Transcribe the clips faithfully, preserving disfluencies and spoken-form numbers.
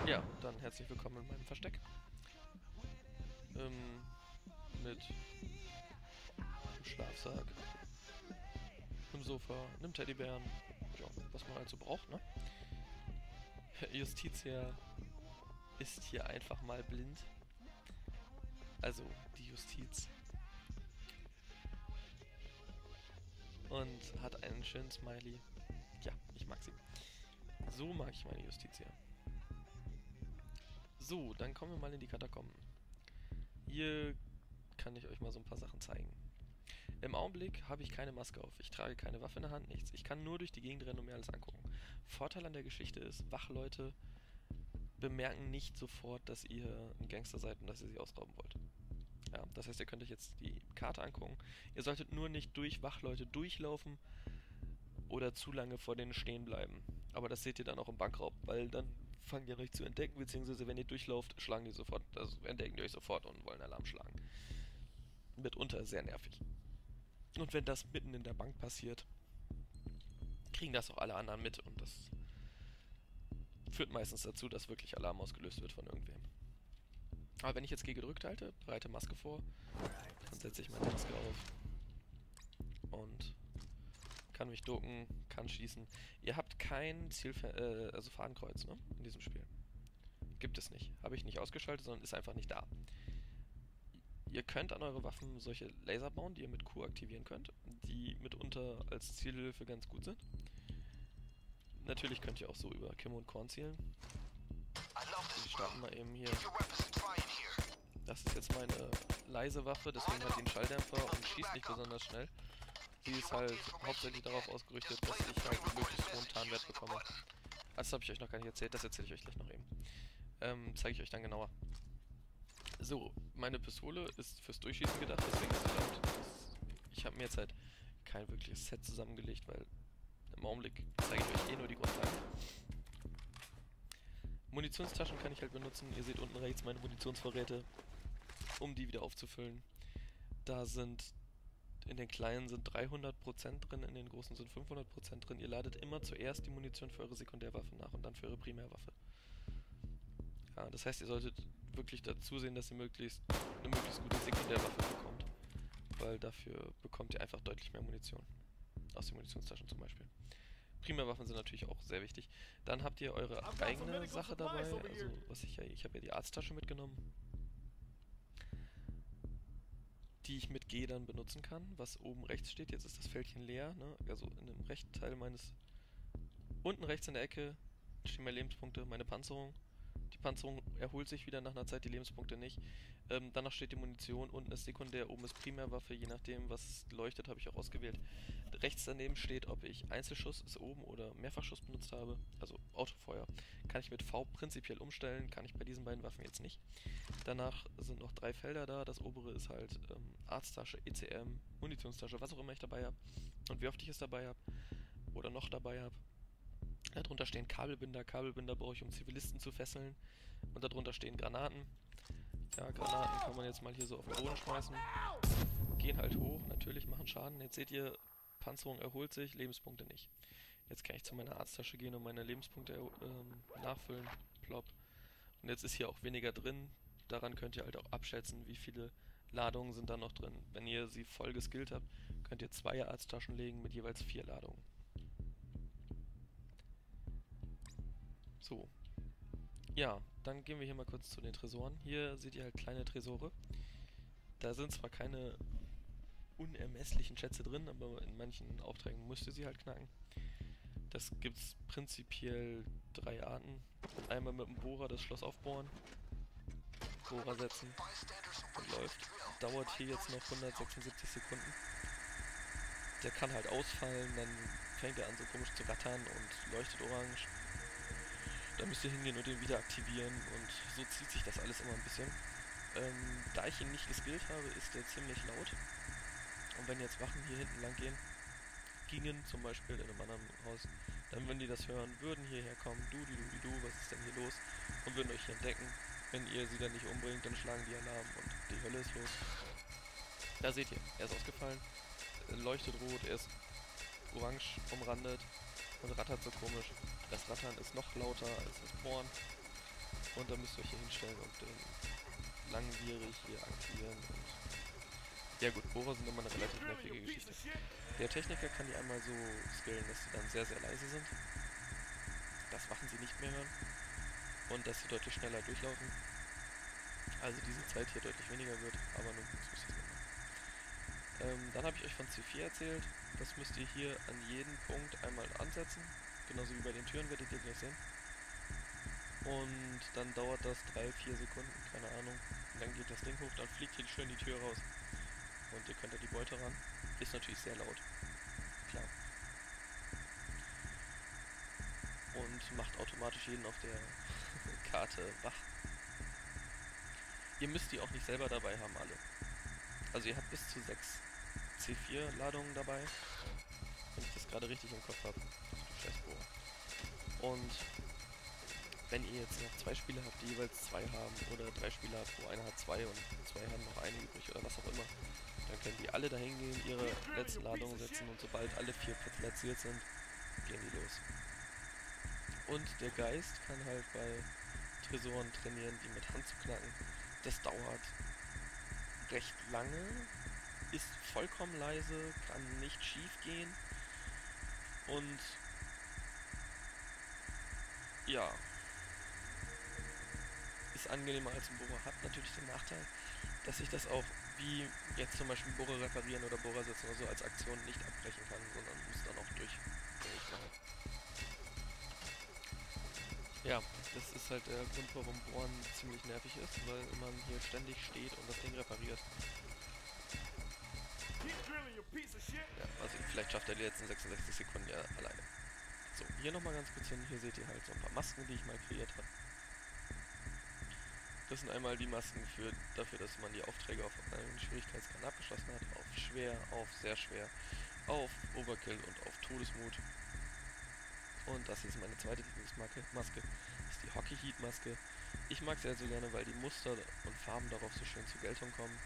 Ja, dann herzlich willkommen in meinem Versteck. Ähm, mit einem Schlafsack, einem Sofa, einem Teddybären. Ja, was man halt so braucht, ne? Justitia ist hier einfach mal blind. Also die Justiz. Und hat einen schönen Smiley. Ja, ich mag sie. So mag ich meine Justitia. So, dann kommen wir mal in die Katakomben. Hier kann ich euch mal so ein paar Sachen zeigen. Im Augenblick habe ich keine Maske auf. Ich trage keine Waffe in der Hand, nichts. Ich kann nur durch die Gegend rennen und mir alles angucken. Vorteil an der Geschichte ist, Wachleute bemerken nicht sofort, dass ihr ein Gangster seid und dass ihr sie ausrauben wollt. Ja, das heißt, ihr könnt euch jetzt die Karte angucken. Ihr solltet nur nicht durch Wachleute durchlaufen oder zu lange vor denen stehen bleiben. Aber das seht ihr dann auch im Bankraub, weil dann fangen die an euch zu entdecken, beziehungsweise wenn ihr durchlauft, schlagen die sofort, also entdecken die euch sofort und wollen Alarm schlagen. Mitunter sehr nervig. Und wenn das mitten in der Bank passiert, kriegen das auch alle anderen mit und das führt meistens dazu, dass wirklich Alarm ausgelöst wird von irgendwem. Aber wenn ich jetzt G gedrückt halte, bereite Maske vor, dann setze ich meine Maske auf und kann mich ducken, kann schießen. Ihr habt kein Ziel, äh, also Fadenkreuz, ne, in diesem Spiel. Gibt es nicht. Habe ich nicht ausgeschaltet, sondern ist einfach nicht da. Ihr könnt an eure Waffen solche Laser bauen, die ihr mit Q aktivieren könnt, die mitunter als Zielhilfe ganz gut sind. Natürlich könnt ihr auch so über Kim und Korn zielen. Wir starten mal eben hier. Das ist jetzt meine leise Waffe, deswegen hat die einen Schalldämpfer und schießt nicht besonders schnell. Sie ist halt hauptsächlich darauf ausgerichtet, dass ich halt einen möglichst hohen Tarnwert bekomme. Also das habe ich euch noch gar nicht erzählt, das erzähle ich euch gleich noch eben. Ähm, zeige ich euch dann genauer. So, meine Pistole ist fürs Durchschießen gedacht, deswegen ist sie laut. Ich habe mir jetzt halt kein wirkliches Set zusammengelegt, weil im Augenblick zeige ich euch eh nur die Grundlagen. Munitionstaschen kann ich halt benutzen. Ihr seht unten rechts meine Munitionsvorräte, um die wieder aufzufüllen. Da sind, in den kleinen sind dreihundert Prozent drin, in den großen sind fünfhundert Prozent drin. Ihr ladet immer zuerst die Munition für eure Sekundärwaffe nach und dann für eure Primärwaffe. Ja, das heißt, ihr solltet wirklich dazu sehen, dass ihr möglichst eine möglichst gute Sekundärwaffe bekommt. Weil dafür bekommt ihr einfach deutlich mehr Munition. Aus den Munitionstaschen zum Beispiel. Primärwaffen sind natürlich auch sehr wichtig. Dann habt ihr eure eigene Sache dabei. Also, was ich ja, ich habe ja die Arzttasche mitgenommen, die ich mit G dann benutzen kann, was oben rechts steht. Jetzt ist das Fältchen leer, ne? Also in dem rechten Teil meines... Unten rechts in der Ecke stehen meine Lebenspunkte, meine Panzerung. Die Panzerung erholt sich wieder nach einer Zeit, die Lebenspunkte nicht. Ähm, danach steht die Munition, unten ist Sekundär, oben ist Primärwaffe, je nachdem, was leuchtet, habe ich auch ausgewählt. Rechts daneben steht, ob ich Einzelschuss ist oben oder Mehrfachschuss benutzt habe, also Autofeuer. Kann ich mit V prinzipiell umstellen, kann ich bei diesen beiden Waffen jetzt nicht. Danach sind noch drei Felder da, das obere ist halt ähm, Arzttasche, E C M, Munitionstasche, was auch immer ich dabei habe und wie oft ich es dabei habe oder noch dabei habe. Darunter stehen Kabelbinder. Kabelbinder brauche ich, um Zivilisten zu fesseln. Und darunter stehen Granaten. Ja, Granaten kann man jetzt mal hier so auf den Boden schmeißen. Gehen halt hoch, natürlich, machen Schaden. Jetzt seht ihr, Panzerung erholt sich, Lebenspunkte nicht. Jetzt kann ich zu meiner Arzttasche gehen und meine Lebenspunkte ähm, nachfüllen. Plopp. Und jetzt ist hier auch weniger drin. Daran könnt ihr halt auch abschätzen, wie viele Ladungen sind da noch drin. Wenn ihr sie voll geskillt habt, könnt ihr zwei Arzttaschen legen mit jeweils vier Ladungen. So. Ja, dann gehen wir hier mal kurz zu den Tresoren. Hier seht ihr halt kleine Tresore. Da sind zwar keine unermesslichen Schätze drin, aber in manchen Aufträgen müsst ihr sie halt knacken. Das gibt's prinzipiell drei Arten. Einmal mit dem Bohrer das Schloss aufbohren, Bohrer setzen und läuft. Dauert hier jetzt noch hundertsechsundsiebzig Sekunden. Der kann halt ausfallen, dann fängt er an so komisch zu rattern und leuchtet orange. Da müsst ihr hingehen und den wieder aktivieren und so zieht sich das alles immer ein bisschen. Ähm, da ich ihn nicht geskillt habe, ist der ziemlich laut. Und wenn jetzt Wachen hier hinten lang gehen, gingen zum Beispiel in einem anderen Haus, dann wenn die das hören, würden hierher kommen, du, du, du, du, was ist denn hier los? Und würden euch hier entdecken. Wenn ihr sie dann nicht umbringt, dann schlagen die Alarm und die Hölle ist los. Da seht ihr, er ist ausgefallen, leuchtet rot, er ist orange umrandet und rattert so komisch. Das Rattern ist noch lauter als das Bohren. Und dann müsst ihr euch hier hinstellen und den langwierig hier aktivieren. Und ja gut, Bohrer sind immer eine relativ nervige Geschichte. Der Techniker kann die einmal so skillen, dass sie dann sehr, sehr leise sind. Das Wachen sie nicht mehr hören. Und dass sie deutlich schneller durchlaufen. Also diese Zeit hier deutlich weniger wird, aber nun, das müsst ihr machen. Ähm, dann habe ich euch von C vier erzählt. Das müsst ihr hier an jedem Punkt einmal ansetzen. Genauso wie bei den Türen, werdet ihr gleich sehen. Und dann dauert das drei, vier Sekunden, keine Ahnung. Und dann geht das Ding hoch, dann fliegt hier schön die Tür raus. Und ihr könnt da die Beute ran. Ist natürlich sehr laut. Klar. Und macht automatisch jeden auf der Karte wach. Ihr müsst die auch nicht selber dabei haben, alle. Also ihr habt bis zu sechs C vier Ladungen dabei. Wenn ich das gerade richtig im Kopf habe. Und wenn ihr jetzt noch zwei Spieler habt, die jeweils zwei haben, oder drei Spieler habt, wo einer hat zwei und zwei haben noch eine übrig oder was auch immer, dann können die alle dahin gehen, ihre letzte Ladung setzen und sobald alle vier platziert sind, gehen die los. Und der Geist kann halt bei Tresoren trainieren, die mit Hand zu knacken. Das dauert recht lange, ist vollkommen leise, kann nicht schief gehen und ja, ist angenehmer als ein Bohrer, hat natürlich den Nachteil, dass ich das auch wie jetzt zum Beispiel Bohrer reparieren oder Bohrer setzen oder so als Aktion nicht abbrechen kann, sondern muss dann auch durch. Ja, das ist halt der Grund, warum Bohren ziemlich nervig ist, weil man hier ständig steht und das Ding repariert. Ja, also vielleicht schafft er die letzten sechsundsechzig Sekunden ja alleine. So, hier nochmal ganz kurz hin, hier seht ihr halt so ein paar Masken, die ich mal kreiert habe. Das sind einmal die Masken für, dafür, dass man die Aufträge auf allen Schwierigkeitsgraden abgeschlossen hat. Auf schwer, auf sehr schwer, auf Overkill und auf Todesmut. Und das hier ist meine zweite Lieblingsmaske, Maske, das ist die Hockey Heat Maske. Ich mag sie halt so gerne, weil die Muster und Farben darauf so schön zur Geltung kommen.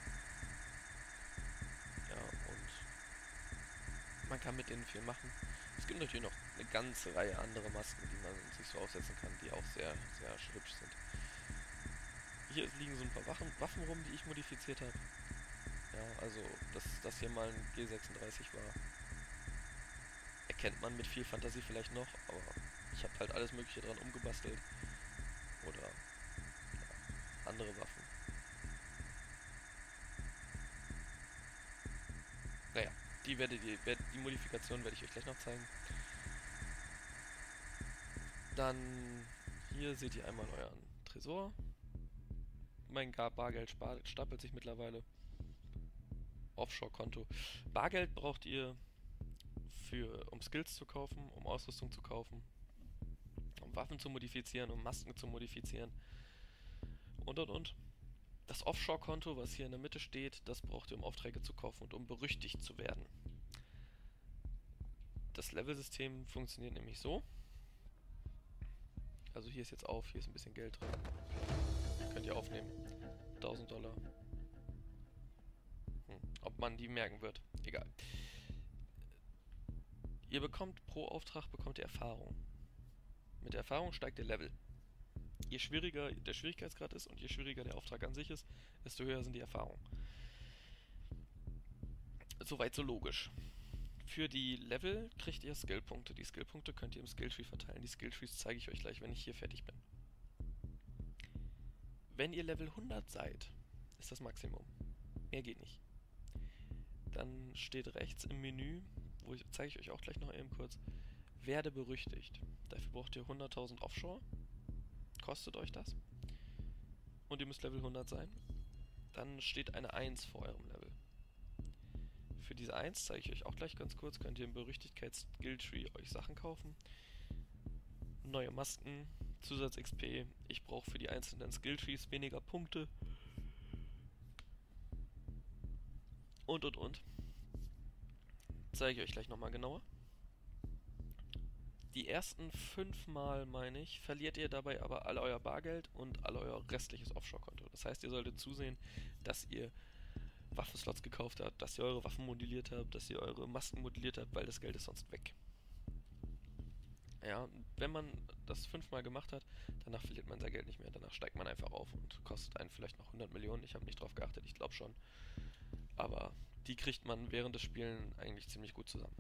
Ja, und man kann mit denen viel machen. Es gibt natürlich noch eine ganze Reihe andere Masken, die man sich so aufsetzen kann, die auch sehr, sehr hübsch sind. Hier liegen so ein paar Waffen, Waffen rum, die ich modifiziert habe. Ja, also, dass das hier mal ein G sechsunddreißig war, erkennt man mit viel Fantasie vielleicht noch, aber ich habe halt alles mögliche dran umgebastelt. Oder ja, andere Waffen. Naja, die, werde, die, die Modifikation werde ich euch gleich noch zeigen. Dann hier seht ihr einmal euren Tresor. Mein Bargeld stapelt sich mittlerweile. Offshore-Konto. Bargeld braucht ihr, für, um Skills zu kaufen, um Ausrüstung zu kaufen, um Waffen zu modifizieren, um Masken zu modifizieren und und und. Das Offshore-Konto, was hier in der Mitte steht, das braucht ihr, um Aufträge zu kaufen und um berüchtigt zu werden. Das Level-System funktioniert nämlich so. Also hier ist jetzt auf, hier ist ein bisschen Geld drin. Könnt ihr aufnehmen. tausend Dollar. Hm, ob man die merken wird, egal. Ihr bekommt pro Auftrag bekommt ihr Erfahrung. Mit der Erfahrung steigt der Level. Je schwieriger der Schwierigkeitsgrad ist und je schwieriger der Auftrag an sich ist, desto höher sind die Erfahrungen. Soweit so logisch. Für die Level kriegt ihr Skillpunkte. Die Skillpunkte könnt ihr im Skilltree verteilen. Die Skilltrees zeige ich euch gleich, wenn ich hier fertig bin. Wenn ihr Level hundert seid, ist das Maximum. Mehr geht nicht. Dann steht rechts im Menü, wo ich, zeige ich euch auch gleich noch eben kurz, werde berüchtigt. Dafür braucht ihr hunderttausend Offshore. Kostet euch das. Und ihr müsst Level hundert sein. Dann steht eine eins vor eurem Level. Für diese eins zeige ich euch auch gleich ganz kurz, könnt ihr im Berüchtigkeits-Skilltree euch Sachen kaufen. Neue Masken, Zusatz-X P. Ich brauche für die einzelnen Skilltrees weniger Punkte. Und und und. Zeige ich euch gleich nochmal genauer. Die ersten fünf Mal, meine ich, verliert ihr dabei aber all euer Bargeld und all euer restliches Offshore-Konto. Das heißt, ihr solltet zusehen, dass ihr Waffenslots gekauft habt, dass ihr eure Waffen modelliert habt, dass ihr eure Masken modelliert habt, weil das Geld ist sonst weg. Ja, wenn man das fünfmal gemacht hat, danach verliert man sein Geld nicht mehr. Danach steigt man einfach auf und kostet einen vielleicht noch hundert Millionen. Ich habe nicht drauf geachtet, ich glaube schon. Aber die kriegt man während des Spielen eigentlich ziemlich gut zusammen.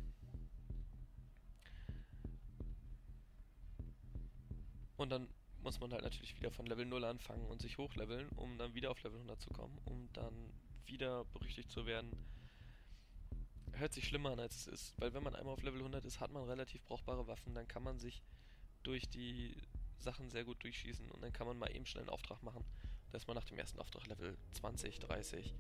Und dann muss man halt natürlich wieder von Level null anfangen und sich hochleveln, um dann wieder auf Level hundert zu kommen, um dann wieder berüchtigt zu werden. Hört sich schlimmer an, als es ist, weil wenn man einmal auf Level hundert ist, hat man relativ brauchbare Waffen, dann kann man sich durch die Sachen sehr gut durchschießen und dann kann man mal eben schnell einen Auftrag machen. Da ist man nach dem ersten Auftrag Level zwanzig, dreißig.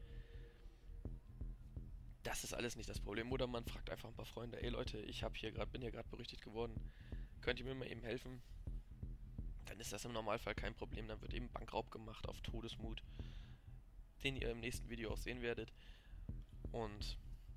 Das ist alles nicht das Problem. Oder man fragt einfach ein paar Freunde, ey Leute, ich hab hier grad, bin hier gerade berüchtigt geworden, könnt ihr mir mal eben helfen? Dann ist das im Normalfall kein Problem. Dann wird eben Bankraub gemacht auf Todesmut, den ihr im nächsten Video auch sehen werdet. Und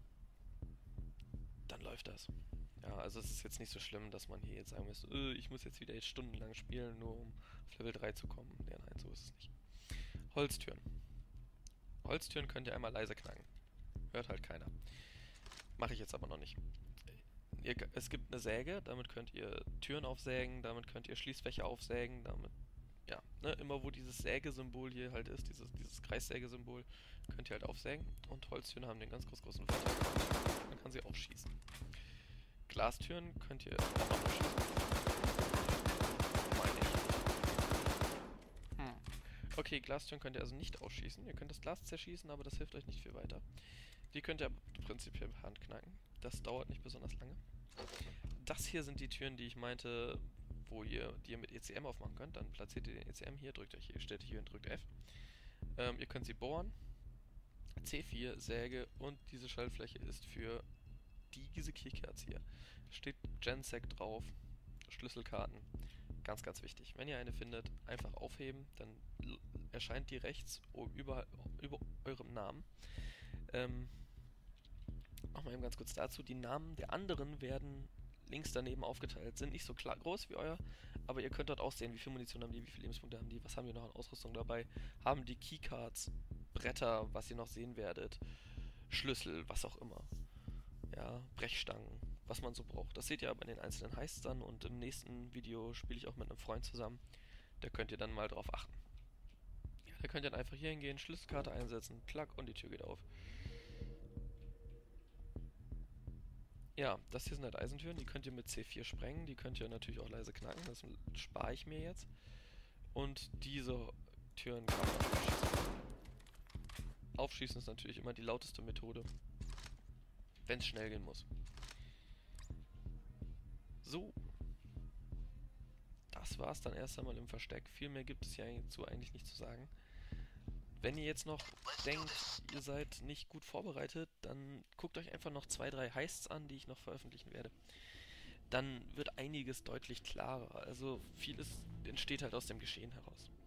dann läuft das. Ja, also es ist jetzt nicht so schlimm, dass man hier jetzt sagen muss, äh, ich muss jetzt wieder jetzt stundenlang spielen, nur um auf Level drei zu kommen. Ja, nein, so ist es nicht. Holztüren. Holztüren könnt ihr einmal leise knacken. Hört halt keiner. Mache ich jetzt aber noch nicht. Ihr, es gibt eine Säge, damit könnt ihr Türen aufsägen, damit könnt ihr Schließfächer aufsägen, damit, ja, ne, immer wo dieses Sägesymbol hier halt ist, dieses, dieses Kreissägesymbol, könnt ihr halt aufsägen. Und Holztüren haben den ganz groß großen Vorteil. Man kann sie aufschießen. Glastüren könnt ihr auch noch aufschießen. Meine ich. Hm. Okay, Glastüren könnt ihr also nicht ausschießen. Ihr könnt das Glas zerschießen, aber das hilft euch nicht viel weiter. Die könnt ihr prinzipiell per Hand knacken. Das dauert nicht besonders lange. Das hier sind die Türen, die ich meinte, wo ihr, die ihr mit E C M aufmachen könnt. Dann platziert ihr den E C M hier, drückt euch hier, stellt hier und drückt F. Ähm, ihr könnt sie bohren. C vier, Säge und diese Schaltfläche ist für diese Keycards hier. Da steht Gensec drauf, Schlüsselkarten. Ganz, ganz wichtig. Wenn ihr eine findet, einfach aufheben, dann erscheint die rechts über, über eurem Namen. Ähm, Nochmal eben ganz kurz dazu. Die Namen der anderen werden links daneben aufgeteilt. Sind nicht so klar groß wie euer, aber ihr könnt dort auch sehen, wie viel Munition haben die, wie viele Lebenspunkte haben die, was haben die noch an Ausrüstung dabei. Haben die Keycards, Bretter, was ihr noch sehen werdet, Schlüssel, was auch immer. Ja, Brechstangen, was man so braucht. Das seht ihr aber in den einzelnen Heists dann und im nächsten Video spiele ich auch mit einem Freund zusammen. Da könnt ihr dann mal drauf achten. Ja, da könnt ihr dann einfach hier hingehen, Schlüsselkarte einsetzen, klack und die Tür geht auf. Ja, das hier sind halt Eisentüren, die könnt ihr mit C vier sprengen, die könnt ihr natürlich auch leise knacken, das spare ich mir jetzt. Und diese Türen kann man aufschießen. Aufschießen ist natürlich immer die lauteste Methode, wenn es schnell gehen muss. So. Das war's dann erst einmal im Versteck. Viel mehr gibt es hier dazu eigentlich nicht zu sagen. Wenn ihr jetzt noch denkt, ihr seid nicht gut vorbereitet, dann guckt euch einfach noch zwei, drei Heists an, die ich noch veröffentlichen werde. Dann wird einiges deutlich klarer. Also vieles entsteht halt aus dem Geschehen heraus.